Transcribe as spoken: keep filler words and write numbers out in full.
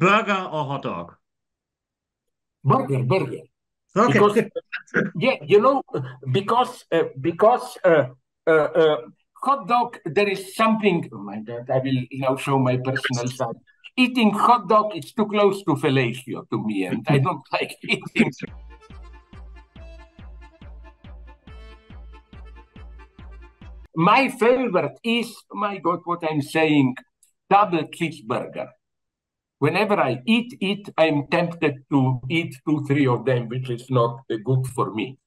burger or hot dog? Burger, burger. Okay. Because yeah, you know, because uh, because uh, uh, uh, hot dog, there is something. Oh my God! I will now show my personal side. Eating hot dog is too close to fellatio to me, and I don't like eating. My favorite is, my God, what I'm saying, double cheeseburger. Whenever I eat it, I'm tempted to eat two, three of them, which is not uh, good for me.